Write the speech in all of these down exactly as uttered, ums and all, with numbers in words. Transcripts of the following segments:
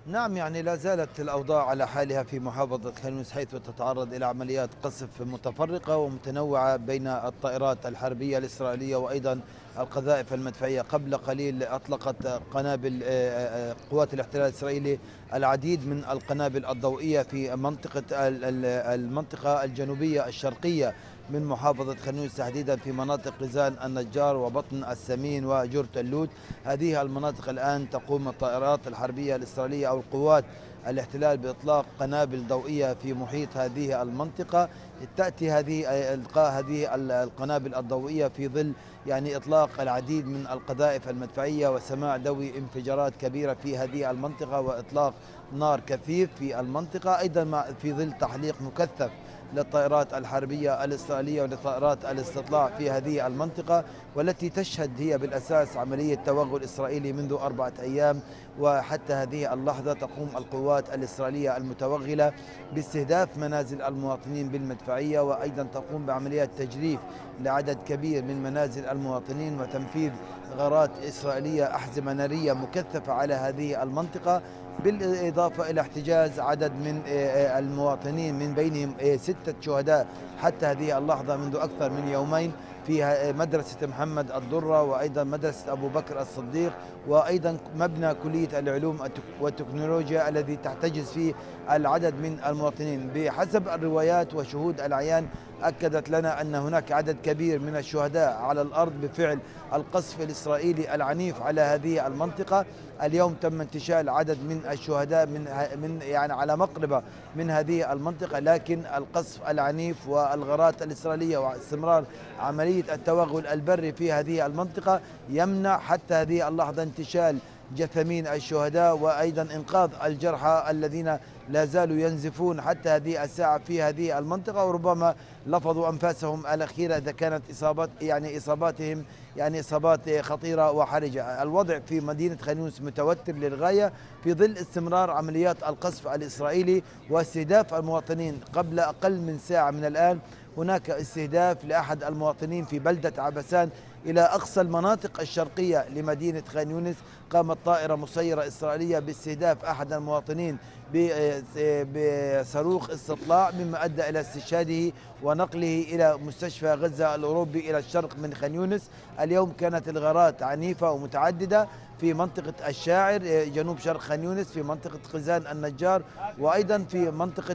نعم، يعني لا زالت الأوضاع على حالها في محافظة خان يونس، حيث تتعرض إلى عمليات قصف متفرقة ومتنوعة بين الطائرات الحربية الإسرائيلية وأيضا القذائف المدفعية. قبل قليل أطلقت قنابل آه، آه، قوات الاحتلال الإسرائيلي العديد من القنابل الضوئية في منطقة ال- ال- المنطقة الجنوبية الشرقية من محافظة خان يونس، تحديدا في مناطق غزان النجار وبطن السمين وجرة اللوت. هذه المناطق الآن تقوم الطائرات الحربية الإسرائيلية أو القوات الاحتلال بإطلاق قنابل ضوئية في محيط هذه المنطقة. تأتي هذه إلقاء هذه القنابل الضوئية في ظل يعني إطلاق العديد من القذائف المدفعية وسماع دوي انفجارات كبيرة في هذه المنطقة وإطلاق نار كثيف في المنطقة، أيضا في ظل تحليق مكثف للطائرات الحربية الإسرائيلية ولطائرات الاستطلاع في هذه المنطقة، والتي تشهد هي بالأساس عملية توغل إسرائيلي منذ أربعة أيام. وحتى هذه اللحظة تقوم القوات الإسرائيلية المتوغلة باستهداف منازل المواطنين بالمدفعية، وأيضا تقوم بعمليات تجريف لعدد كبير من منازل المواطنين وتنفيذ غارات إسرائيلية أحزمة نارية مكثفة على هذه المنطقة، بالإضافة إلى احتجاز عدد من المواطنين من بينهم ستة شهداء حتى هذه اللحظة منذ أكثر من يومين في مدرسة محمد الضرة وأيضا مدرسة أبو بكر الصديق وأيضا مبنى كلية العلوم والتكنولوجيا الذي تحتجز فيه العدد من المواطنين. بحسب الروايات وشهود العيان أكدت لنا أن هناك عدد كبير من الشهداء على الأرض بفعل القصف الإسرائيلي العنيف على هذه المنطقة. اليوم تم انتشال عدد من الشهداء من من يعني على مقربة من هذه المنطقة، لكن القصف العنيف والغارات الإسرائيلية واستمرار عملية التوغل البري في هذه المنطقة يمنع حتى هذه اللحظة انتشال جثمين الشهداء وأيضا إنقاذ الجرحى الذين لا زالوا ينزفون حتى هذه الساعة في هذه المنطقة، وربما لفظوا أنفاسهم الأخيرة إذا كانت إصابات يعني إصاباتهم يعني إصابات خطيرة وحرجة. الوضع في مدينة خان يونس متوتر للغاية في ظل استمرار عمليات القصف الإسرائيلي واستهداف المواطنين. قبل أقل من ساعة من الآن هناك استهداف لأحد المواطنين في بلدة عبسان إلى أقصى المناطق الشرقية لمدينة خان يونس. قامت طائرة مسيرة إسرائيلية باستهداف أحد المواطنين بصاروخ استطلاع، مما أدى إلى استشهاده ونقله إلى مستشفى غزة الأوروبي إلى الشرق من خان يونس. اليوم كانت الغارات عنيفة ومتعددة في منطقة الشاعر جنوب شرق خان يونس، في منطقة غزان النجار، وأيضا في منطقة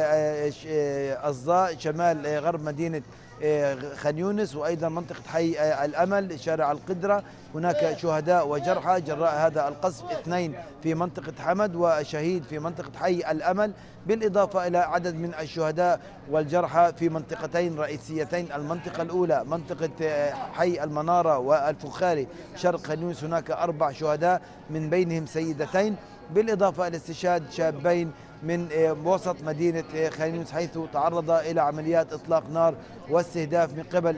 أصداء شمال غرب مدينة خان يونس، وأيضا منطقة حي الأمل شارع القدرة. هناك شهداء وجرحى جراء هذا القصف، اثنين في منطقة حمد وشهيد في منطقة حي الأمل، بالإضافة إلى عدد من الشهداء والجرحى في منطقتين رئيسيتين. المنطقة الأولى منطقة حي المنارة والفخاري شرق خان يونس، هناك أربع شهداء من بينهم سيدتين، بالإضافة إلى استشهاد شابين من وسط مدينة خان يونس حيث تعرض إلى عمليات إطلاق نار واستهداف من قبل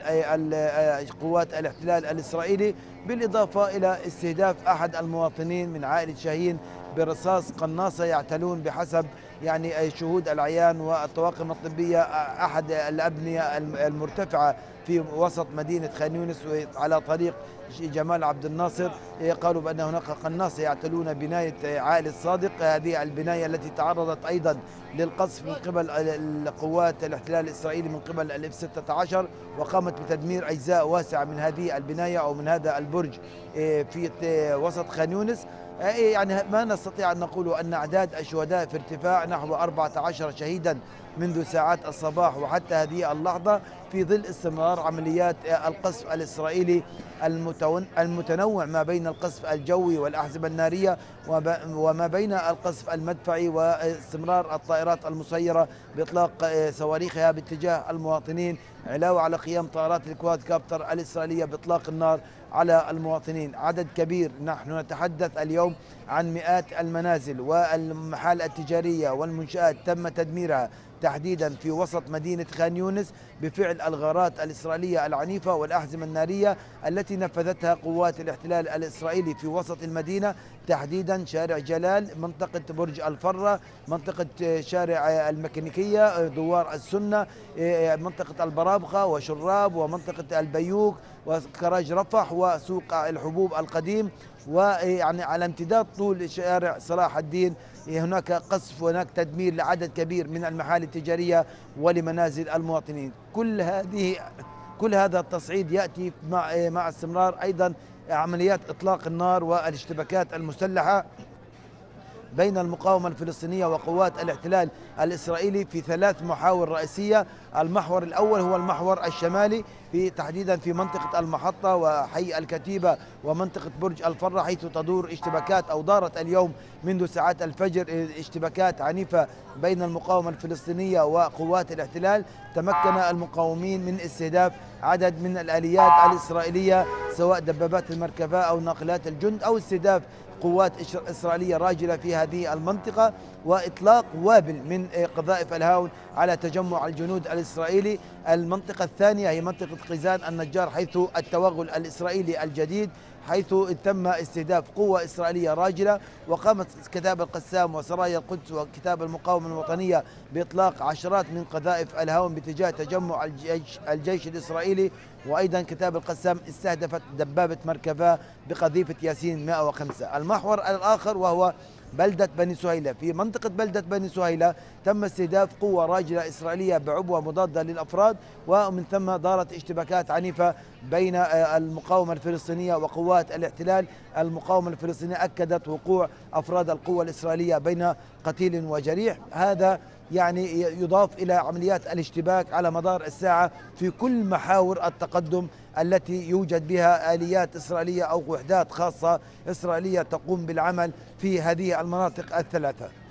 قوات الاحتلال الإسرائيلي، بالإضافة إلى استهداف أحد المواطنين من عائلة شاهين برصاص قناصة يعتلون بحسب يعني شهود العيان والطواقم الطبية أحد الأبنية المرتفعة في وسط مدينة خان يونس على طريق جمال عبد الناصر. قالوا بأن هناك قناصة يعتلون بناية عائلة صادق، هذه البناية التي تعرضت أيضا للقصف من قبل القوات الاحتلال الإسرائيلي من قبل الإف ستة عشر، وقامت بتدمير أجزاء واسعة من هذه البناية أو من هذا البرج في وسط خان يونس. يعني ما نستطيع أن نقول أن أعداد الشهداء في ارتفاع نحو أربعة عشر شهيدا منذ ساعات الصباح وحتى هذه اللحظة، في ظل استمرار عمليات القصف الإسرائيلي المتنوع ما بين القصف الجوي والأحزمة النارية وما بين القصف المدفعي واستمرار الطائرات المسيرة بإطلاق صواريخها باتجاه المواطنين، علاوة على قيام طائرات الكواد كابتر الإسرائيلية بإطلاق النار على المواطنين. عدد كبير، نحن نتحدث اليوم عن مئات المنازل والمحال التجارية والمنشآت تم تدميرها تحديدا في وسط مدينة خان يونس بفعل الغارات الإسرائيلية العنيفة والأحزمة النارية التي نفذتها قوات الاحتلال الإسرائيلي في وسط المدينة، تحديدا شارع جلال، منطقة برج الفرة، منطقة شارع الميكانيكية، دوار السنة، منطقة البرابخة وشراب، ومنطقة البيوك وكراج رفح وسوق الحبوب القديم. ويعني على امتداد طول شارع صلاح الدين هناك قصف وهناك تدمير لعدد كبير من المحال التجارية ولمنازل المواطنين. كل هذه كل هذا التصعيد يأتي مع مع استمرار أيضا عمليات إطلاق النار والاشتباكات المسلحة بين المقاومة الفلسطينية وقوات الاحتلال الإسرائيلي في ثلاث محاور رئيسية. المحور الأول هو المحور الشمالي في تحديدا في منطقة المحطة وحي الكتيبة ومنطقة برج الفرة، حيث تدور اشتباكات أو دارت اليوم منذ ساعات الفجر اشتباكات عنيفة بين المقاومة الفلسطينية وقوات الاحتلال. تمكن المقاومين من استهداف عدد من الآليات الإسرائيلية سواء دبابات المركبة أو ناقلات الجند أو استهداف قوات إسرائيلية راجلة في هذه المنطقة وإطلاق وابل من قذائف الهاون على تجمع الجنود الإسرائيلي. المنطقة الثانية هي منطقة قيزان النجار، حيث التوغل الإسرائيلي الجديد، حيث تم استهداف قوة إسرائيلية راجلة. وقامت كتاب القسام وسرايا القدس وكتاب المقاومة الوطنية بإطلاق عشرات من قذائف الهاون باتجاه تجمع الجيش, الجيش الإسرائيلي. وأيضا كتاب القسام استهدفت دبابة مركبة بقذيفة ياسين مئة وخمسة. المحور الآخر وهو بلدة بني سهيلة. في منطقة بلدة بني سهيلة تم استهداف قوة راجلة إسرائيلية بعبوة مضادة للأفراد، ومن ثم دارت اشتباكات عنيفة بين المقاومة الفلسطينية وقوات الاحتلال. المقاومة الفلسطينية أكدت وقوع أفراد القوة الإسرائيلية بين قتيل وجريح. هذا يعني يضاف إلى عمليات الاشتباك على مدار الساعة في كل محاور التقدم التي يوجد بها آليات إسرائيلية أو وحدات خاصة إسرائيلية تقوم بالعمل في هذه المناطق الثلاثة.